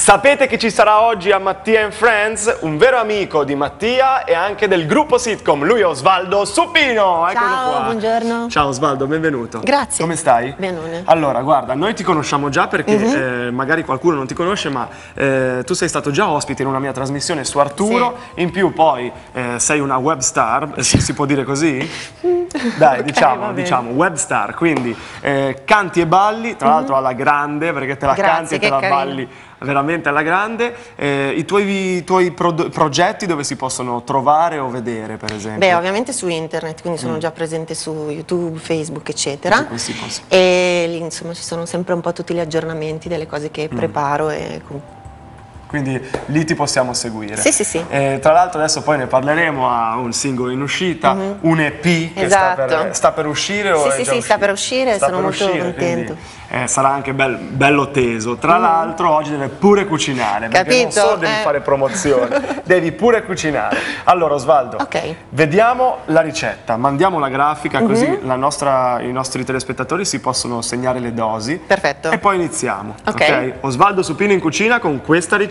Sapete chi ci sarà oggi a Mattia and Friends? Un vero amico di Mattia e anche del gruppo sitcom. Lui è Osvaldo Supino. Eccolo Ciao, qua. buongiorno. Ciao Osvaldo, benvenuto. Grazie. Come stai? Benone. Allora, guarda, noi ti conosciamo già perché magari qualcuno non ti conosce, ma tu sei stato già ospite in una mia trasmissione su Arturo. Sì. In più poi sei una web star, si può dire così? Dai, Okay, diciamo web star, quindi canti e balli, tra l'altro alla grande, perché te la canti e te la balli veramente alla grande. I tuoi progetti dove si possono trovare o vedere, per esempio? Beh, ovviamente su internet, quindi sono già presente su YouTube, Facebook, eccetera. Questi posti. E lì insomma ci sono sempre un po' tutti gli aggiornamenti delle cose che preparo e Quindi lì ti possiamo seguire. Sì, sì, sì. Tra l'altro adesso poi ne parleremo, ha un singolo in uscita, un EP che Esatto. sta per uscire o Sì, è già sì, sta per uscire, Sta sono per molto uscire, contento. quindi, sarà anche bello teso. Tra l'altro oggi deve pure cucinare, perché non Capito? solo devi fare promozione, devi pure cucinare. Allora Osvaldo, Ok. vediamo la ricetta, mandiamo la grafica così i nostri telespettatori si possono segnare le dosi. Perfetto. E poi iniziamo. Ok. Osvaldo Supino in cucina con questa ricetta.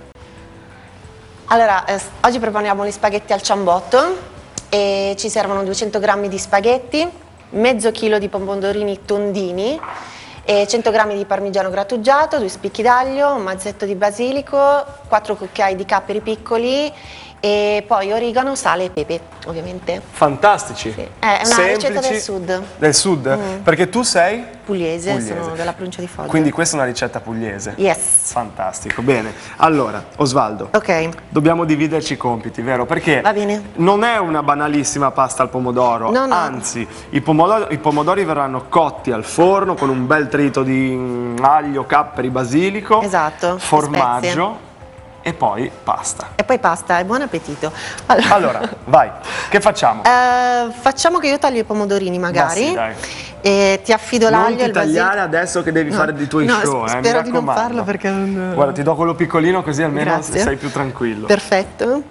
Allora, oggi prepariamo gli spaghetti al ciambotto e ci servono 200 grammi di spaghetti, mezzo chilo di pomodorini tondini, e 100 grammi di parmigiano grattugiato, 2 spicchi d'aglio, un mazzetto di basilico, 4 cucchiai di capperi piccoli e poi origano, sale e pepe, ovviamente. Fantastici. Sì. È una ricetta del sud. Del sud? Perché tu sei? Pugliese, sono della provincia di Foggia. Quindi questa è una ricetta pugliese? Yes. Fantastico, bene. Allora, Osvaldo, Ok. dobbiamo dividerci i compiti, vero? Perché Va bene. non è una banalissima pasta al pomodoro, No, no. anzi, i pomodori verranno cotti al forno con un bel trito di aglio, capperi, basilico, Esatto, formaggio e poi pasta. E poi pasta, e buon appetito. Allora, vai, che facciamo? Facciamo che io taglio i pomodorini magari. Ma sì, dai. E ti affido Non l'aglio e ti il basilico. tagliare adesso che devi fare i tuoi show, mi spero di non raccomando. farlo perché non... Guarda, ti do quello piccolino così almeno Grazie. sei più tranquillo. Perfetto.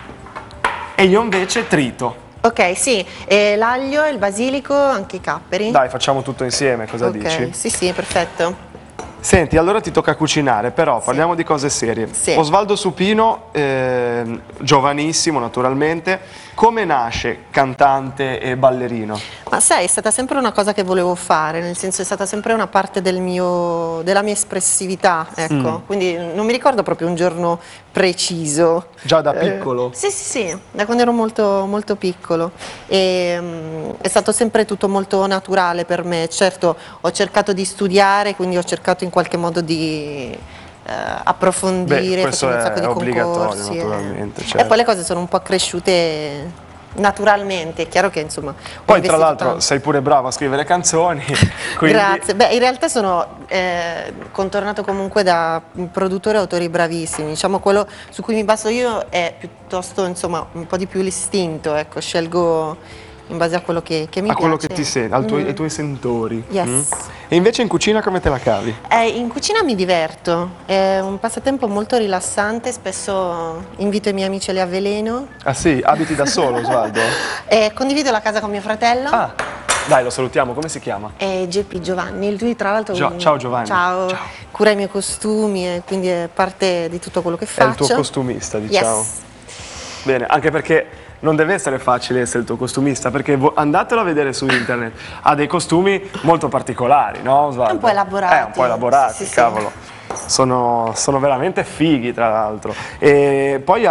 E io invece trito. Ok, sì, e l'aglio, il basilico, anche i capperi. Dai, facciamo tutto insieme, cosa Ok, dici? sì, sì, perfetto. Senti, allora ti tocca cucinare, però parliamo di cose serie. Sì. Osvaldo Supino, giovanissimo naturalmente, come nasce cantante e ballerino? Ma sai, è stata sempre una cosa che volevo fare, nel senso è stata sempre una parte della mia espressività, ecco. Quindi non mi ricordo proprio un giorno preciso. Già da piccolo? Sì, sì, sì, da quando ero molto, molto piccolo. E, è stato sempre tutto molto naturale per me. Certo, ho cercato di studiare, quindi ho cercato in qualche modo di approfondire, questo facendo un sacco è di obbligatorio, concorsi. naturalmente, E certo. poi le cose sono un po' cresciute naturalmente, è chiaro che insomma... ho Poi tra investito l'altro tanto. sei pure bravo a scrivere canzoni, quindi... Grazie, beh in realtà sono contornato comunque da produttori e autori bravissimi, diciamo quello su cui mi baso io è piuttosto insomma un po' di più l'istinto, ecco, scelgo in base a quello che mi piace. A quello che ti senti, ai tuoi sentori. Yes. E invece in cucina come te la cavi? In cucina mi diverto, è un passatempo molto rilassante, spesso invito i miei amici alle avveleno. Ah sì, abiti da solo Osvaldo? Condivido la casa con mio fratello. Ah, dai lo salutiamo, come si chiama? È JP Giovanni, lui tra l'altro Ciao Giovanni. Ciao. Ciao. Cura i miei costumi e quindi è parte di tutto quello che faccio. È il tuo costumista, diciamo. Yes. Bene, anche perché non deve essere facile essere il tuo costumista, perché andatelo a vedere su internet, ha dei costumi molto particolari, no Osvaldo? Un po' elaborati. Un po' elaborati, Sì, sì, cavolo. Sono veramente fighi, tra l'altro. E poi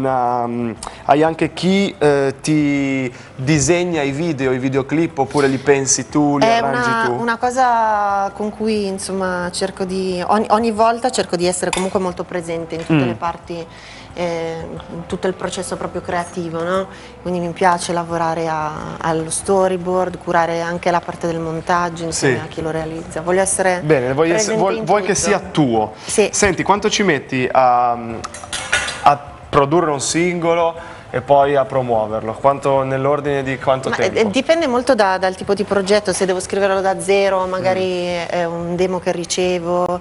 hai anche chi ti disegna i videoclip, oppure li pensi tu, li arrangi tu? È una cosa con cui insomma cerco ogni volta cerco di essere comunque molto presente in tutte le parti, in tutto il processo proprio creativo, no? Quindi mi piace lavorare allo storyboard, curare anche la parte del montaggio insieme a chi lo realizza. Voglio essere bene, vuoi che tutto. sia tuo. Sì. Senti, quanto ci metti a produrre un singolo e poi a promuoverlo? Nell'ordine di quanto tempo? Dipende molto dal tipo di progetto, se devo scriverlo da zero magari è un demo che ricevo,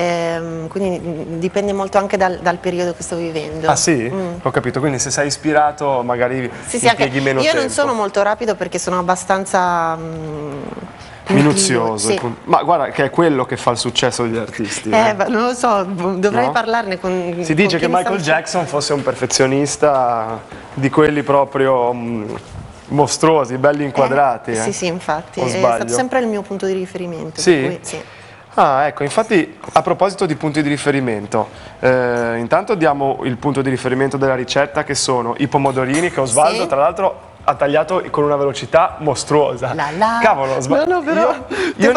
quindi dipende molto anche dal periodo che sto vivendo. Ah sì? Ho capito, quindi se sei ispirato magari Sì, impieghi meno tempo. Io non sono molto rapido perché sono abbastanza minuzioso. Sì. Ma guarda che è quello che fa il successo degli artisti. Non lo so, dovrei No? parlarne con... Si dice che Michael Jackson fosse un perfezionista di quelli proprio mostruosi, belli inquadrati. Sì, sì, infatti, O è sbaglio? stato sempre il mio punto di riferimento. Sì? Per cui, sì. Ah, ecco, infatti a proposito di punti di riferimento, intanto diamo il punto di riferimento della ricetta, che sono i pomodorini che Osvaldo, Sì. tra l'altro, ha tagliato con una velocità mostruosa. Cavolo, No, però io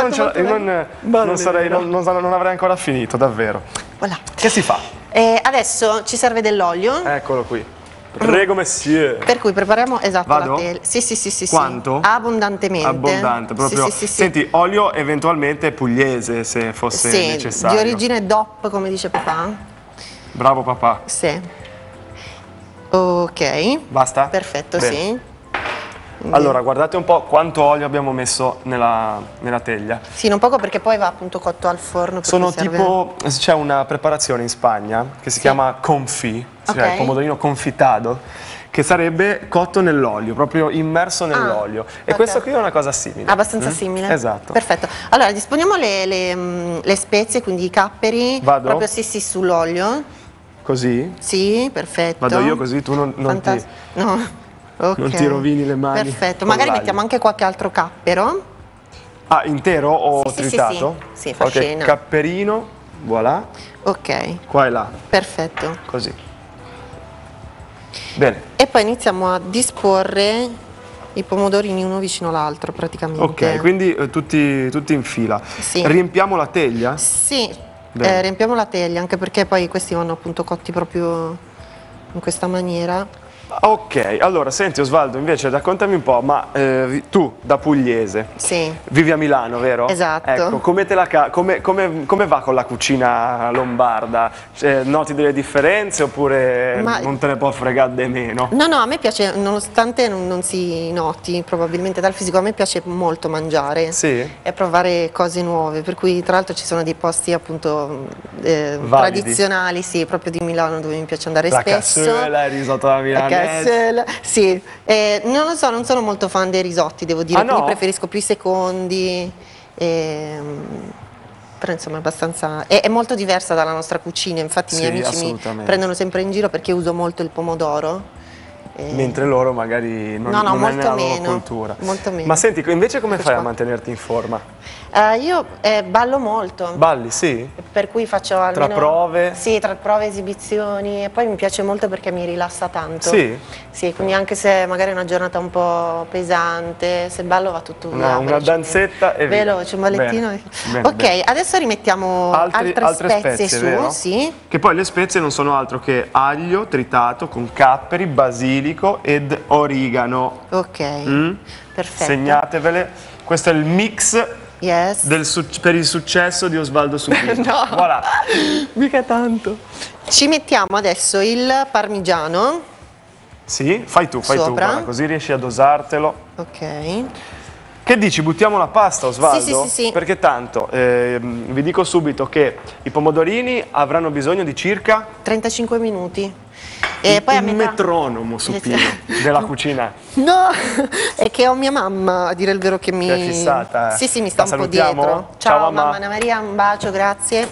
non avrei ancora finito, davvero. Voilà. Che si fa? Adesso ci serve dell'olio. Eccolo qui. Prego, monsieur. Per cui prepariamo, esatto, Vado? la teglia. Sì. Quanto? Abbondantemente. Abbondante, proprio. Sì. Senti, olio eventualmente pugliese, se fosse Sì, necessario. di origine DOP, come dice papà. Bravo papà. Sì. Ok. Basta? Perfetto, Bene. sì. Allora, guardate un po' quanto olio abbiamo messo nella teglia. Sì, non poco perché poi va appunto cotto al forno. Per Sono cui serve- tipo, c'è una preparazione in Spagna che si chiama confit, cioè Ok. il pomodorino confitato, che sarebbe cotto nell'olio, proprio immerso nell'olio. E ok. questo qui è una cosa simile. Abbastanza simile? Esatto. Perfetto. Allora, disponiamo le spezie, quindi i capperi. Vado? Proprio sì, sull'olio. Così? Sì, perfetto. Vado io così tu non ti... No. Ok. non ti rovini le mani Perfetto. con Magari l'aglio. mettiamo anche qualche altro cappero. Ah, intero o Sì, tritato? sì, fa Ok, scena. capperino, voilà, Ok. qua e là, Perfetto. così. Bene. E poi iniziamo a disporre i pomodorini uno vicino all'altro praticamente. Ok, quindi tutti in fila. Sì. Riempiamo la teglia? Sì, Bene. riempiamo la teglia anche perché poi questi vanno appunto cotti proprio in questa maniera. Ok, allora senti Osvaldo, invece raccontami un po', ma tu da pugliese Sì. vivi a Milano, vero? Esatto. Ecco, come va con la cucina lombarda? Cioè, noti delle differenze oppure Ma- non te ne può fregare di meno? No, a me piace, nonostante non si noti probabilmente dal fisico, a me piace molto mangiare Sì? e provare cose nuove, per cui tra l'altro ci sono dei posti appunto Validi. tradizionali, sì, proprio di Milano dove mi piace andare La spesso. cassola, il risotto alla La milanese. cassola, sì. Non lo so, non sono molto fan dei risotti, devo dire, Ah, no? quindi preferisco più i secondi. Però insomma è abbastanza... È molto diversa dalla nostra cucina, infatti i miei Sì, amici mi assolutamente. prendono sempre in giro perché uso molto il pomodoro. Mentre loro magari non, No, non è molto nella loro meno, cultura. molto meno. Ma senti, invece come fai a qua. mantenerti in forma? Io ballo molto, Balli, sì? per cui faccio almeno... Tra prove? Sì, tra prove e esibizioni, e poi mi piace molto perché mi rilassa tanto. Sì? Sì, quindi anche se magari è una giornata un po' pesante, se ballo va tutto via. Una danzetta e via. Veloce, un ballettino. Bene, ok, bene. adesso rimettiamo altre spezie su, vero? sì. Che poi le spezie non sono altro che aglio tritato con capperi, basilico ed origano. Ok, perfetto. Segnatevele. Questo è il mix Yes. per il successo di Osvaldo Supino. No. Voilà. Mica tanto. Ci mettiamo adesso il parmigiano. Sì, fai tu, Sopra. guarda, così riesci a dosartelo. Ok. Che dici, buttiamo la pasta, Osvaldo? Sì. Perché tanto, vi dico subito che i pomodorini avranno bisogno di circa 35 minuti. E poi a il metà... metronomo supino della cucina. No, è che ho mia mamma, a dire il vero, che mi... Che è fissata, Sì, mi sta La un po' salutiamo? dietro. Ciao, mamma mamma. Anna Maria, un bacio, grazie.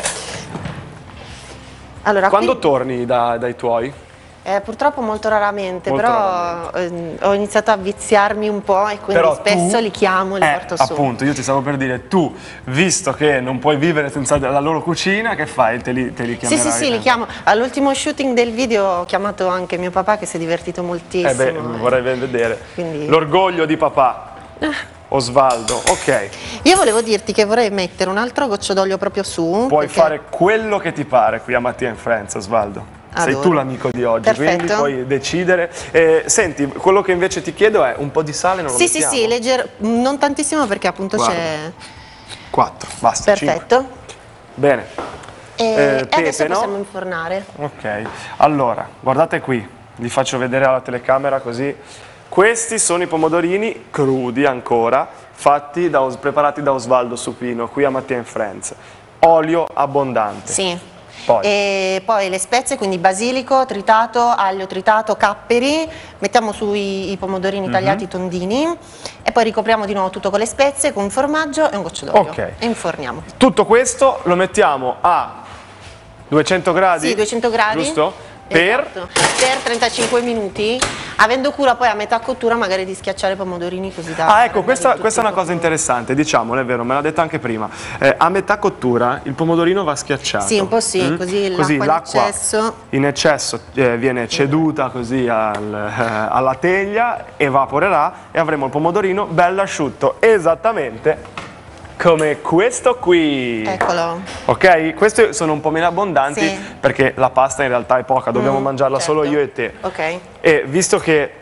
Allora, Quando qui, torni dai tuoi? purtroppo molto raramente, Molto però ho iniziato a viziarmi un po' e quindi Però spesso tu- li chiamo e li porto su. Appunto, io ti stavo per dire, tu, visto che non puoi vivere senza la loro cucina, che fai? Te li chiamerai? Sì, li chiamo. All'ultimo shooting del video ho chiamato anche mio papà che si è divertito moltissimo. Vorrei ben vedere. Quindi- L'orgoglio di papà. Osvaldo, ok. Io volevo dirti che vorrei mettere un altro goccio d'olio proprio su. Puoi perché- fare quello che ti pare qui a Mattia Friends, Osvaldo. Sei Adoro. tu l'amico di oggi, Perfetto. quindi puoi decidere. Senti, quello che invece ti chiedo è un po' di sale, non lo Sì, mettiamo? leggero, non tantissimo perché appunto Guarda. c'è... 4, basta. Perfetto. 5. Bene. E pepe, adesso no? possiamo infornare. Ok, allora, guardate qui, li faccio vedere alla telecamera così. Questi sono i pomodorini crudi ancora, preparati da Osvaldo Supino, qui a Mattia Friends. Olio abbondante. Sì. E poi le spezie, quindi basilico tritato, aglio tritato, capperi, mettiamo sui i pomodorini tagliati tondini e poi ricopriamo di nuovo tutto con le spezie, con un formaggio e un goccio d'olio e inforniamo. Tutto questo lo mettiamo a 200 gradi? Sì, 200 gradi. Giusto? Esatto. Per 35 minuti, avendo cura poi a metà cottura magari di schiacciare i pomodorini così da... Ah, ecco, questa è una cosa interessante, diciamolo, è vero, me l'ha detto anche prima. A metà cottura il pomodorino va schiacciato. Sì, un po' sì, così l'acqua in eccesso viene ceduta così alla teglia, evaporerà e avremo il pomodorino bello asciutto, esattamente come questo qui. Eccolo. Ok? Questi sono un po' meno abbondanti perché la pasta in realtà è poca, dobbiamo mangiarla solo io e te. Ok. E visto che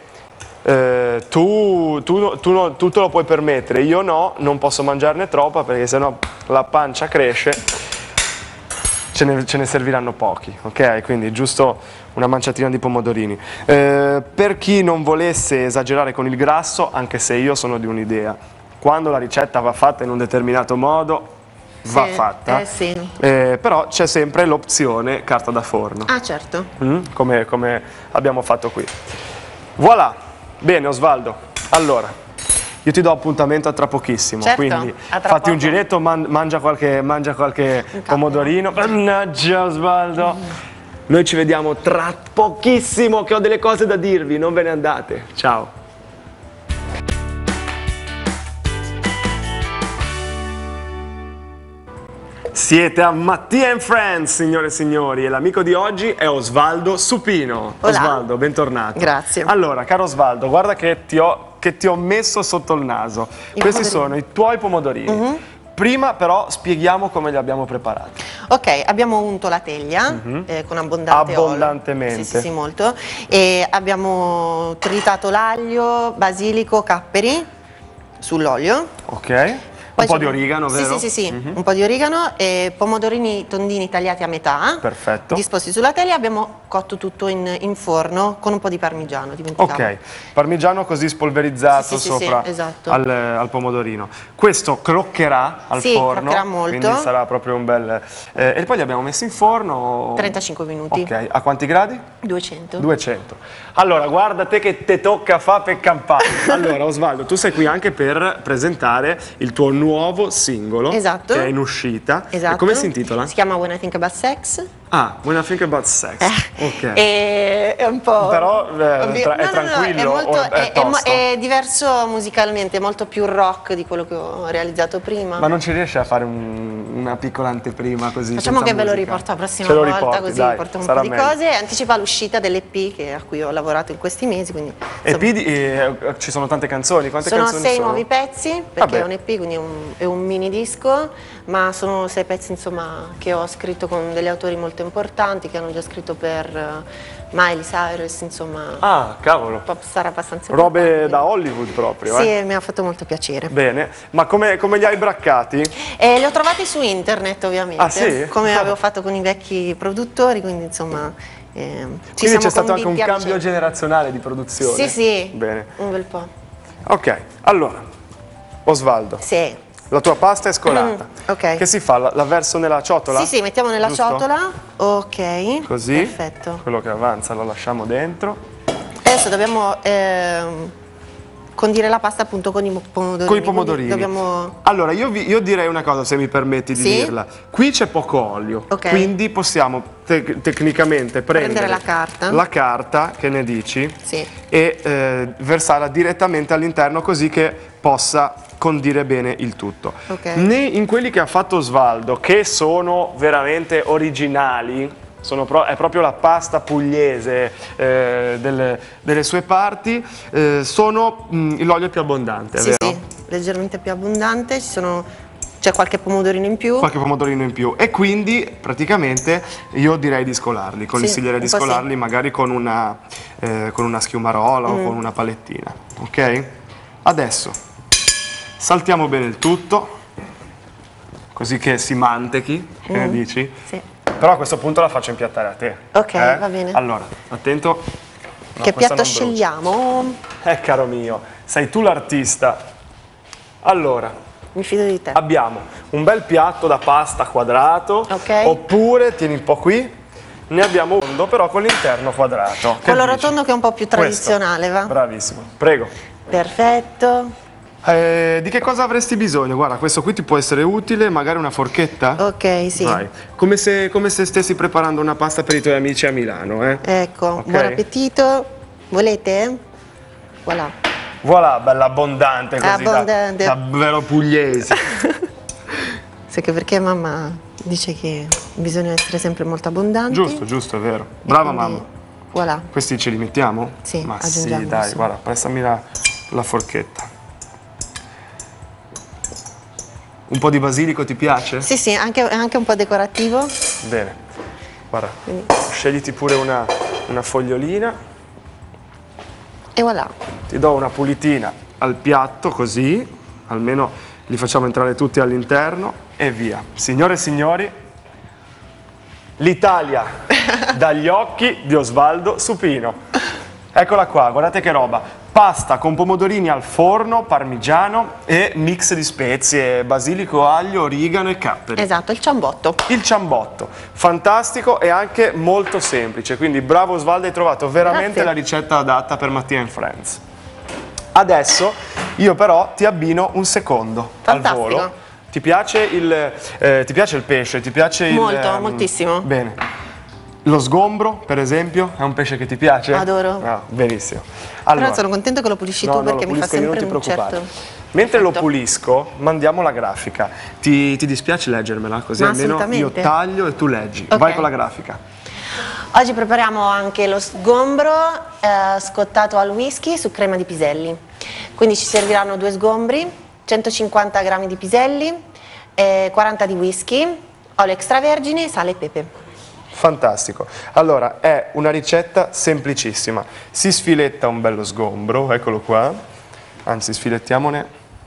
tu te lo puoi permettere, io no, non posso mangiarne troppa perché sennò la pancia cresce, ce ne serviranno pochi, ok? Quindi giusto una manciatina di pomodorini. Per chi non volesse esagerare con il grasso, anche se io sono di un'idea, quando la ricetta va fatta in un determinato modo, va fatta, però c'è sempre l'opzione carta da forno. Ah, certo. Come abbiamo fatto qui. Voilà, bene Osvaldo, allora, io ti do appuntamento a tra pochissimo, quindi fatti un giretto, mangia qualche pomodorino. Mannaggia Osvaldo, noi ci vediamo tra pochissimo che ho delle cose da dirvi, non ve ne andate, ciao. Siete a Mattia & Friends, signore e signori, e l'amico di oggi è Osvaldo Supino. Hola. Osvaldo, bentornato. Grazie. Allora, caro Osvaldo, guarda che ti ho messo sotto il naso. Questi sono i tuoi pomodorini. Prima però spieghiamo come li abbiamo preparati. Ok, abbiamo unto la teglia con abbondantemente. Olio. Sì, molto. E abbiamo tritato l'aglio, basilico, capperi sull'olio. Ok. Un po' di origano, vero? Sì, un po' di origano e pomodorini tondini tagliati a metà. Perfetto. Disposti sulla teglia, abbiamo cotto tutto in forno con un po' di parmigiano, dimenticavo. Ok, parmigiano così spolverizzato sopra esatto. al pomodorino. Questo croccherà al forno, croccherà molto. Quindi sarà proprio un bel... e poi li abbiamo messi in forno... 35 minuti. Ok, a quanti gradi? 200. 200. Allora, guarda te che te tocca fa per campare. Allora, Osvaldo, tu sei qui anche per presentare il tuo nuovo singolo che è in uscita. Esatto. E come si intitola? Si chiama When I Think About Sex. Ah, When I Think About Sex. Ok. È un po'... Però è tranquillo o è tosto? È diverso musicalmente, molto più rock di quello che ho realizzato prima. Ma non ci riesci a fare una piccola anteprima così? Facciamo che ve lo riporto la prossima volta, così vi porto un po' di cose. Anticipa l'uscita dell'EP a cui ho lavorato in questi mesi. Quindi, EP, ci sono tante canzoni. Quante canzoni sono? 6 nuovi pezzi, perché è un EP, quindi è un mini disco, ma sono 6 pezzi insomma che ho scritto con degli autori molto importanti che hanno già scritto per Miley Cyrus, insomma. Ah, cavolo. Popstar abbastanza robe importanti. da Hollywood proprio. Sì, mi ha fatto molto piacere. Bene, ma come li hai braccati? Li ho trovati su internet, ovviamente. Ah, sì? Come avevo fatto con i vecchi produttori, quindi insomma. Quindi c'è stato anche un cambio generazionale di produzione. Sì, bene. Un bel po'. Ok, allora, Osvaldo. Sì. La tua pasta è scolata. Ok. Che si fa? La verso nella ciotola? Sì, mettiamo nella ciotola. Ok. Così. Perfetto. Quello che avanza lo lasciamo dentro. Adesso dobbiamo condire la pasta appunto con i pomodorini. Con i pomodorini. Dobbiamo... Allora, io direi una cosa, se mi permetti di dirla. Qui c'è poco olio, quindi possiamo tecnicamente prendere la carta, che ne dici? Sì. E versarla direttamente all'interno così che possa condire bene il tutto. In quelli che ha fatto Osvaldo, che sono veramente originali, è proprio la pasta pugliese delle sue parti, sono l'olio più abbondante, vero? Sì, leggermente più abbondante, c'è qualche pomodorino in più. Qualche pomodorino in più e quindi praticamente io direi di scolarli, consiglierei di scolarli magari con una schiumarola o con una palettina, ok? Adesso saltiamo bene il tutto, così che si mantechi, che ne dici? Sì. Però a questo punto la faccio impiattare a te. Ok, va bene. Allora, attento. No, che piatto scegliamo? Caro mio, sei tu l'artista. Allora, mi fido di te. Abbiamo un bel piatto da pasta quadrato, oppure, tieni un po' qui, ne abbiamo uno però con l'interno quadrato. Quello rotondo che è un po' più tradizionale, va? Bravissimo, prego. Perfetto. Di che cosa avresti bisogno? Guarda, questo qui ti può essere utile, magari una forchetta? Ok, sì. Vai. Come se stessi preparando una pasta per i tuoi amici a Milano, Ecco, buon appetito. Volete? Voilà. Voilà, bella abbondante così, abbondante. Da vero pugliesi. Sì, che perché mamma dice che bisogna essere sempre molto abbondanti. Giusto, giusto, è vero. Brava mamma. Voilà. Questi ce li mettiamo? Sì, ma aggiungiamo. Sì, dai, guarda, prestami la forchetta. Un po' di basilico ti piace? Sì, sì, anche un po' decorativo. Bene, guarda, scegliti pure una fogliolina. E voilà. Ti do una pulitina al piatto, così, almeno li facciamo entrare tutti all'interno e via. Signore e signori, l'Italia dagli occhi di Osvaldo Supino. Eccola qua, guardate che roba. Pasta con pomodorini al forno, parmigiano e mix di spezie, basilico, aglio, origano e capperi. Esatto, il ciambotto. Il ciambotto, fantastico e anche molto semplice, quindi bravo Osvaldo, hai trovato veramente la ricetta adatta per Mattia and Friends. Adesso io però ti abbino un secondo al volo. Ti piace il pesce? Ti piace Molto, moltissimo. Bene. Lo sgombro, per esempio, è un pesce che ti piace? Adoro. Ah, benissimo. Allora, però sono contento che lo pulisci tu perché mi fa sempre un certo... Mentre lo pulisco, mandiamo la grafica. Ti dispiace leggermela? Così almeno io taglio e tu leggi. Vai con la grafica. Oggi prepariamo anche lo sgombro scottato al whisky su crema di piselli. Quindi ci serviranno 2 sgombri, 150 g di piselli, 40 di whisky, olio extravergine, sale e pepe. Fantastico. Allora, è una ricetta semplicissima. Si sfiletta un bello sgombro, eccolo qua. Anzi, sfilettiamone.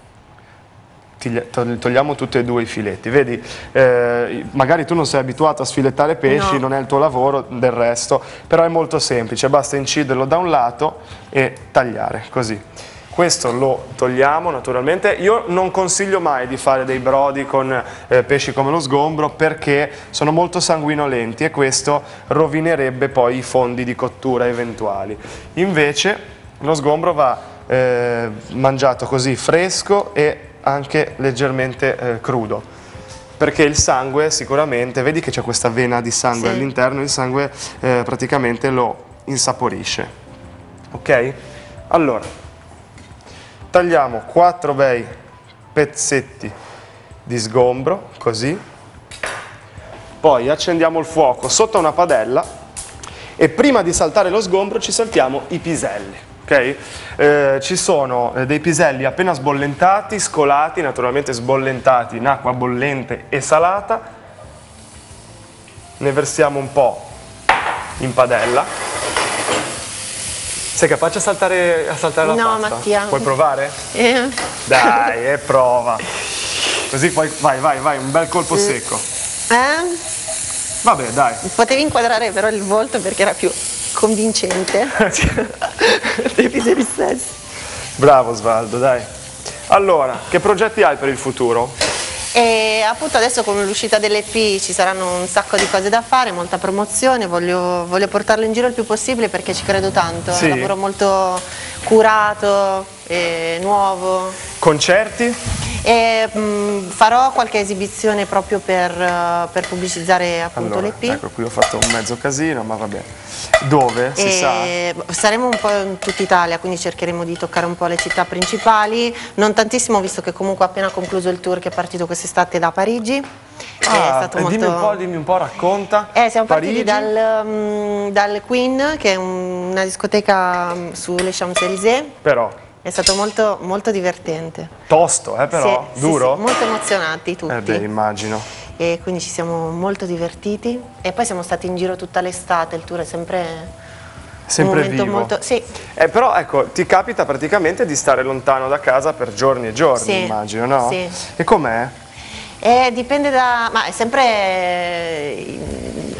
Togliamo tutti e 2 i filetti. Vedi, magari tu non sei abituato a sfilettare pesci, non è il tuo lavoro, del resto, però è molto semplice, basta inciderlo da un lato e tagliare, così. Questo lo togliamo naturalmente. Io non consiglio mai di fare dei brodi con pesci come lo sgombro perché sono molto sanguinolenti e questo rovinerebbe poi i fondi di cottura eventuali. Invece lo sgombro va mangiato così fresco e anche leggermente crudo, perché il sangue sicuramente, vedi che c'è questa vena di sangue all'interno, il sangue praticamente lo insaporisce. Ok? Allora, tagliamo 4 bei pezzetti di sgombro, così. Poi accendiamo il fuoco sotto una padella e prima di saltare lo sgombro ci saltiamo i piselli. Okay? Ci sono dei piselli appena sbollentati, scolati, naturalmente sbollentati in acqua bollente e salata. Ne versiamo un po' in padella. Sei capace a saltare la pasta? No, Mattia. Puoi provare? Dai, prova. Così poi vai, un bel colpo secco. Vabbè, dai. Potevi inquadrare però il volto perché era più convincente dei piselli stessi. Bravo Osvaldo, dai. Allora, che progetti hai per il futuro? E appunto adesso con l'uscita dell'EP ci saranno un sacco di cose da fare, molta promozione, voglio portarlo in giro il più possibile perché ci credo tanto, è un lavoro molto curato e nuovo. Concerti? E, farò qualche esibizione proprio per pubblicizzare appunto l'EP. Ecco, qui ho fatto un mezzo casino, ma vabbè. Dove? Si sa? Saremo un po' in tutta Italia, quindi cercheremo di toccare un po' le città principali, non tantissimo visto che comunque ho appena concluso il tour che è partito quest'estate da Parigi. È stato molto... dimmi un po', racconta. Siamo partiti dal Queen, che è una discoteca sulle Champs-Élysées. Però è stato molto, molto divertente. Tosto, però? Sì, duro? Sì, molto emozionati tutti. Beh, immagino. E quindi ci siamo molto divertiti e poi siamo stati in giro tutta l'estate, il tour è sempre un momento vivo. Molto... Sì. Però ecco, ti capita praticamente di stare lontano da casa per giorni e giorni, immagino, no? Sì. E com'è? Dipende ma è sempre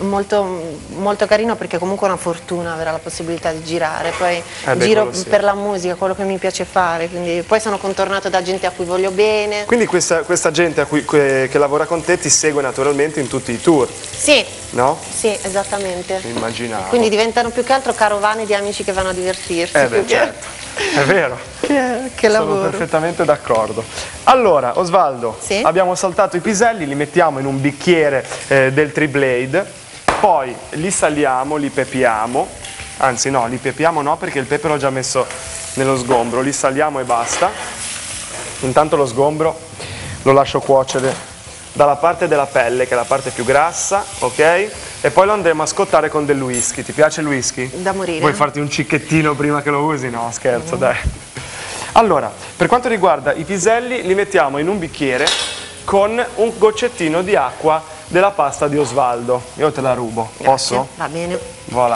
molto carino, perché comunque è una fortuna avere la possibilità di girare, poi giro sì, per la musica, quello che mi piace fare, quindi poi sono contornato da gente a cui voglio bene. Quindi questa gente che lavora con te ti segue naturalmente in tutti i tour? Sì. No? Sì, esattamente. Immaginavo. Quindi diventano più che altro carovane di amici che vanno a divertirsi. Beh, certo. È vero. Che lavoro. Sono perfettamente d'accordo. Allora, Osvaldo, sì? abbiamo saltato i piselli, li mettiamo in un bicchiere del Tri-Blade, poi li saliamo, li pepiamo, anzi no, li pepiamo no, perché il pepe l'ho già messo nello sgombro, li saliamo e basta. Intanto lo sgombro lo lascio cuocere dalla parte della pelle, che è la parte più grassa, ok? E poi lo andremo a scottare con del whisky. Ti piace il whisky? Da morire. Vuoi farti un cicchettino prima che lo usi? No, scherzo, dai. Allora, per quanto riguarda i piselli, li mettiamo in un bicchiere con un goccettino di acqua della pasta di Osvaldo. Io te la rubo, posso? Grazie. Va bene. Voilà.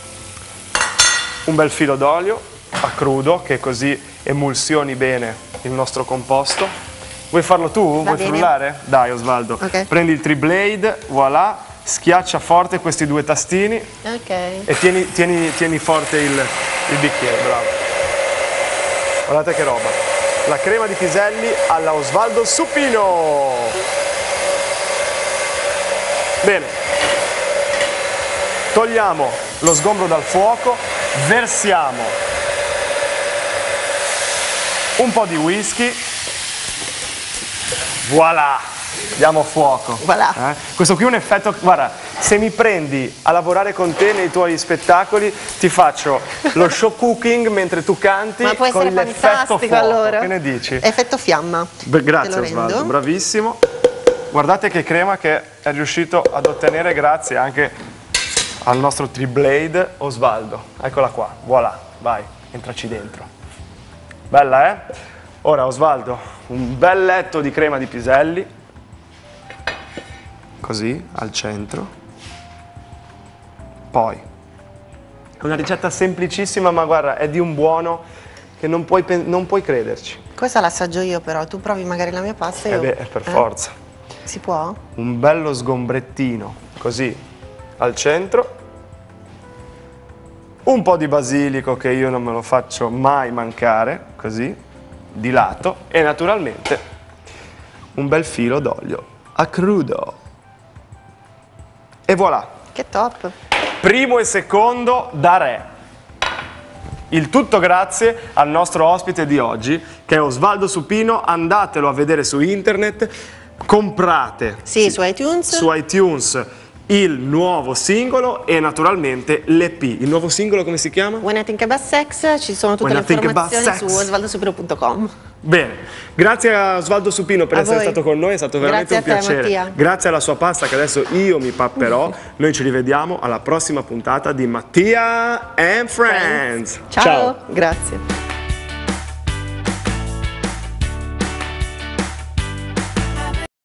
Un bel filo d'olio a crudo, che così emulsioni bene il nostro composto. Vuoi farlo tu? Vuoi frullare? Dai Osvaldo, prendi il Tri-Blade, voilà, schiaccia forte questi due tastini e tieni forte il bicchiere, bravo. Guardate che roba, la crema di piselli alla Osvaldo Supino. Bene, togliamo lo sgombro dal fuoco, versiamo un po' di whisky. Voilà, diamo fuoco. Voilà. Questo qui è un effetto, guarda, se mi prendi a lavorare con te nei tuoi spettacoli ti faccio lo show cooking mentre tu canti. Ma può essere con l'effetto fuoco. Allora. Che ne dici? Effetto fiamma. Grazie Osvaldo, bravissimo. Guardate che crema che è riuscito ad ottenere grazie anche al nostro Tri-Blade Osvaldo. Eccola qua, voilà, vai, entraci dentro. Bella, eh? Ora Osvaldo, un bel letto di crema di piselli, così, al centro. Poi, è una ricetta semplicissima, ma guarda, è di un buono che non puoi crederci. Questa la assaggio io, però, tu provi magari la mia pasta e io... Beh, per forza. Si può? Un bello sgombrettino, così, al centro. Un po' di basilico, che io non me lo faccio mai mancare, così, di lato, e naturalmente un bel filo d'olio a crudo. E voilà. Che top! Primo e secondo da re. Il tutto grazie al nostro ospite di oggi, che è Osvaldo Supino. Andatelo a vedere su internet, comprate su iTunes il nuovo singolo e naturalmente l'EP. Il nuovo singolo come si chiama? When I Think About Sex, ci sono tutte le informazioni su osvaldosupino.com. Bene, grazie a Osvaldo Supino per essere stato con noi, è stato veramente un piacere. Mattia. Grazie alla sua pasta che adesso io mi papperò. Noi ci rivediamo alla prossima puntata di Mattia and Friends. Ciao. Grazie.